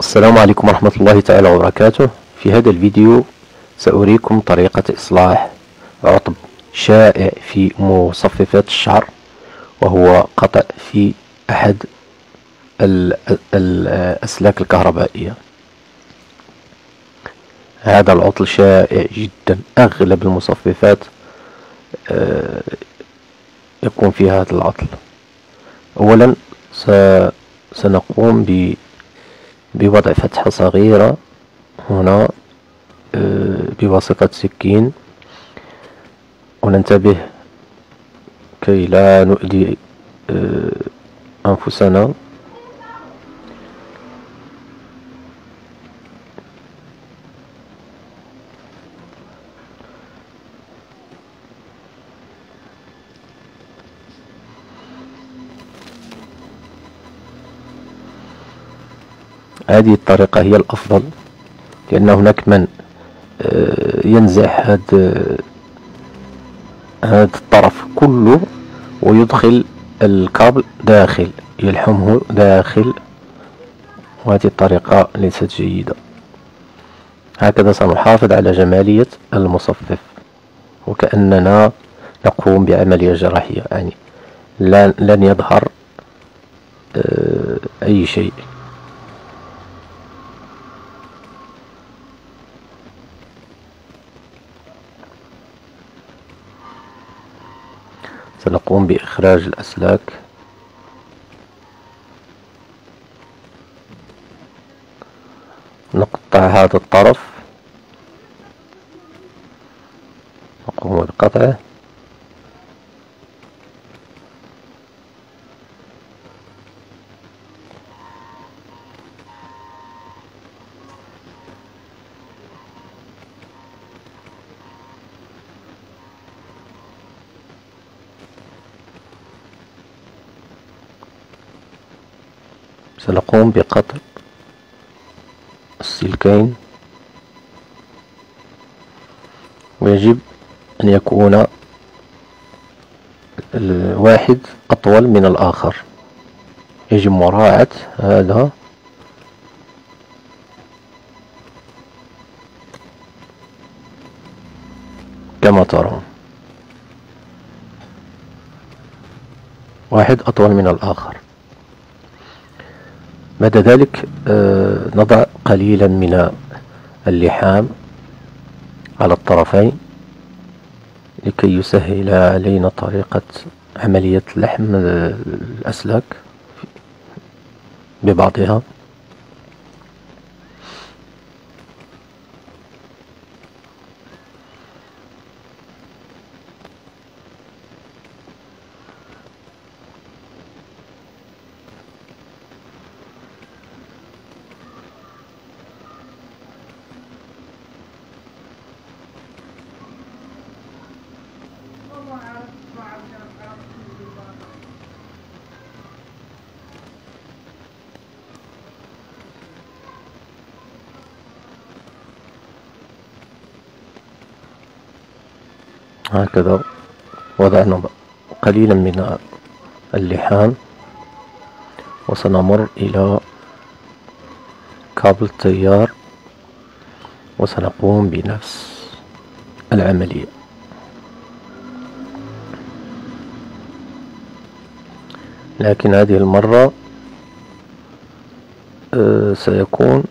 السلام عليكم ورحمة الله تعالى وبركاته. في هذا الفيديو سأريكم طريقة إصلاح عطب شائع في مصففات الشعر، وهو قطع في أحد الأسلاك الكهربائية. هذا العطل شائع جدا، أغلب المصففات يكون فيها هذا العطل. أولا سنقوم بوضع فتحة صغيرة هنا بواسطة سكين، وننتبه كي لا نؤذي أنفسنا. هذه الطريقة هي الأفضل، لأن هناك من ينزع هذا الطرف كله ويدخل الكابل داخل، يلحمه داخل، وهذه الطريقة ليست جيدة. هكذا سنحافظ على جمالية المصفف، وكأننا نقوم بعملية جراحية، يعني لن يظهر أي شيء. سنقوم بإخراج الأسلاك. نقطع هذا الطرف، نقوم بقطعه. سنقوم بقطع السلكين، ويجب أن يكون الواحد أطول من الآخر. يجب مراعاة هذا كما ترون، واحد أطول من الآخر. بعد ذلك نضع قليلا من اللحام على الطرفين لكي يسهل علينا طريقة عملية لحم الأسلاك ببعضها. هكذا وضعنا قليلا من اللحام، وسنمر إلى كابل التيار وسنقوم بنفس العملية. لكن هذه المرة سيكون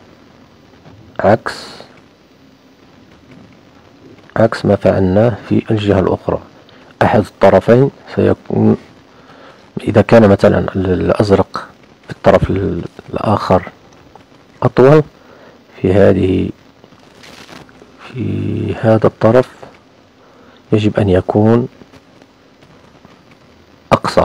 عكس ما فعلناه في الجهة الأخرى. أحد الطرفين سيكون، إذا كان مثلا الأزرق في الطرف الآخر أطول، في هذا الطرف يجب أن يكون أقصر.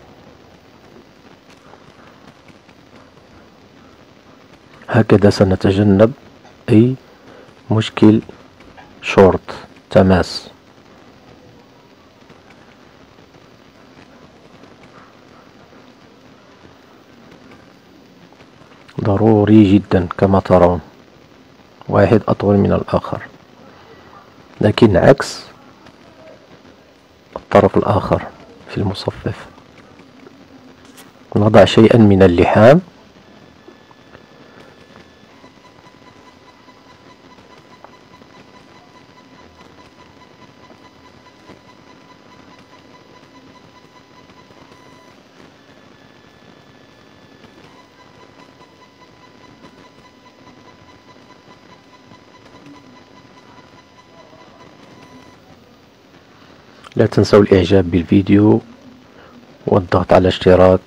هكذا سنتجنب أي مشكل شورت تماس. ضروري جدا كما ترون، واحد أطول من الآخر، لكن عكس الطرف الآخر في المصفف. نضع شيئا من اللحام لا تنسوا الإعجاب بالفيديو والضغط على الاشتراك.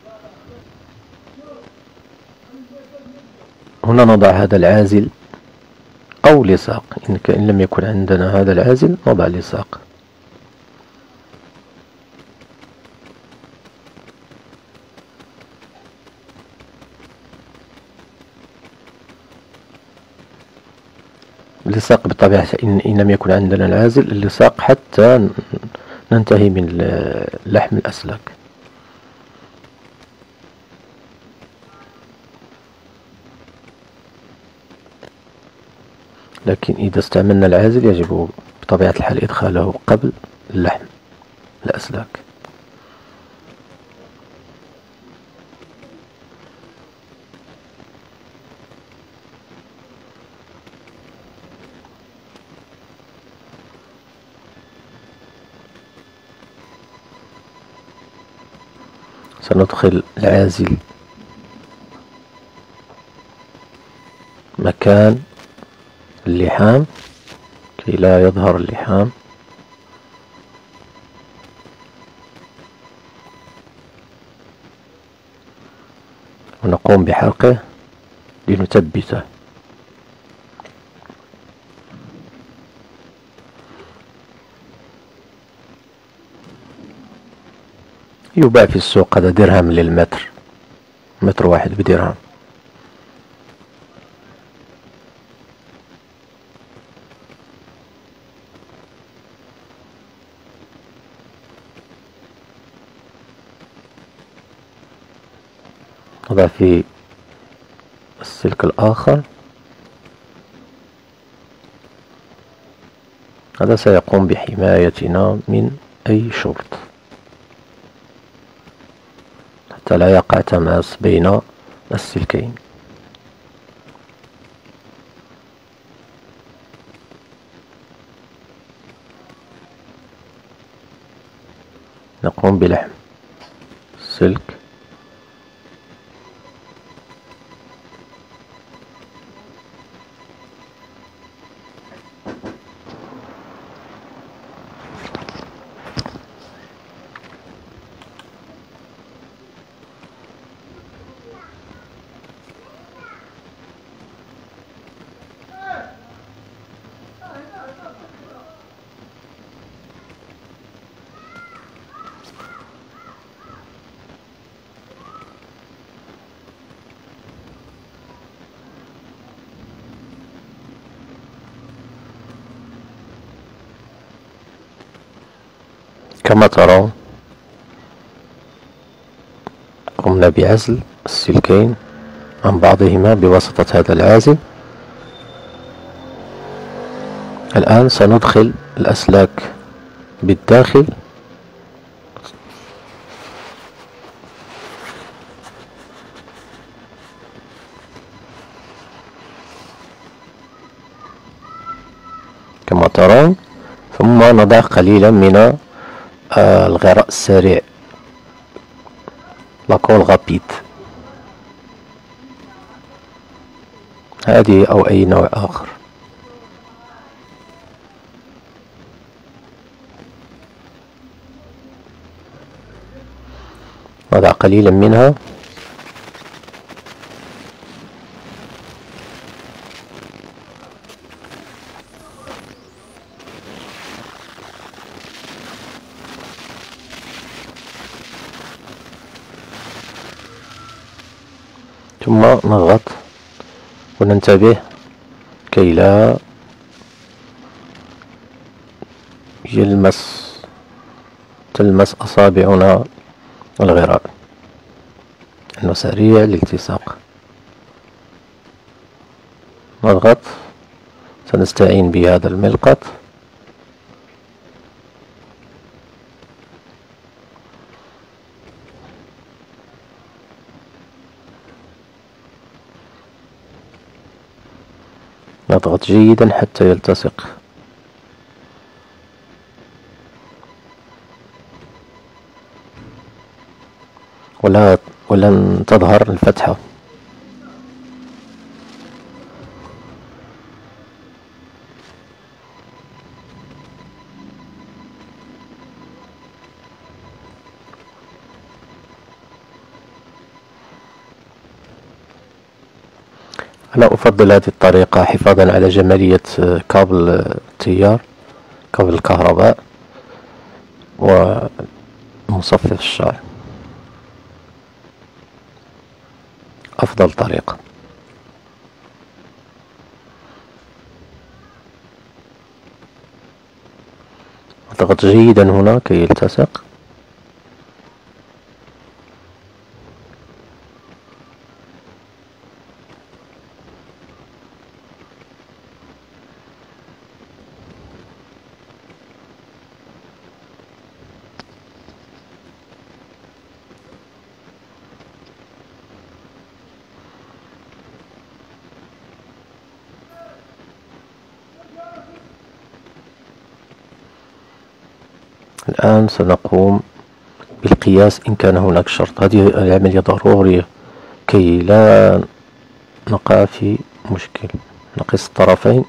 هنا نضع هذا العازل أو لصاق، إن لم يكن عندنا هذا العازل نضع لصاق. اللصاق بالطبيعة إن لم يكن عندنا العازل، اللصاق حتى ننتهي من لحم الأسلاك. لكن إذا استعملنا العازل يجب بطبيعة الحال إدخاله قبل لحم الأسلاك. سندخل العازل مكان اللحام كي لا يظهر اللحام، ونقوم بحرقه لنثبته. يباع في السوق هذا درهم للمتر، متر واحد بدرهم. نضع في السلك الآخر، هذا سيقوم بحمايتنا من أي شرط حتى لا يقع تماس بين السلكين. نقوم بلحم السلك كما ترون. قمنا بعزل السلكين عن بعضهما بواسطة هذا العازل. الآن سندخل الأسلاك بالداخل كما ترون، ثم نضع قليلا من الغراء السريع، لاكول غابيد، هذه أو أي نوع آخر. نضع قليلا منها ثم نضغط وننتبه كي لا تلمس أصابعنا الغراء، إنه سريع الالتصاق. نضغط، سنستعين بهذا الملقط نضغط جيدا حتى يلتصق، ولن تظهر الفتحة. أنا أفضل هذه الطريقة حفاظا على جمالية كابل التيار، كابل الكهرباء ومصفف الشعر، أفضل طريقة. اضغط جيدا هنا كي يلتصق. الآن سنقوم بالقياس إن كان هناك شرط. هذه العملية ضرورية كي لا نقع في مشكل. نقيس الطرفين.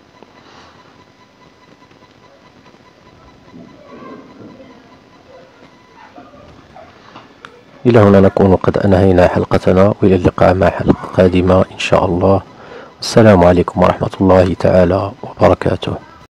إلى هنا نكون قد أنهينا حلقتنا، وإلى اللقاء مع حلقة قادمة إن شاء الله. السلام عليكم ورحمة الله تعالى وبركاته.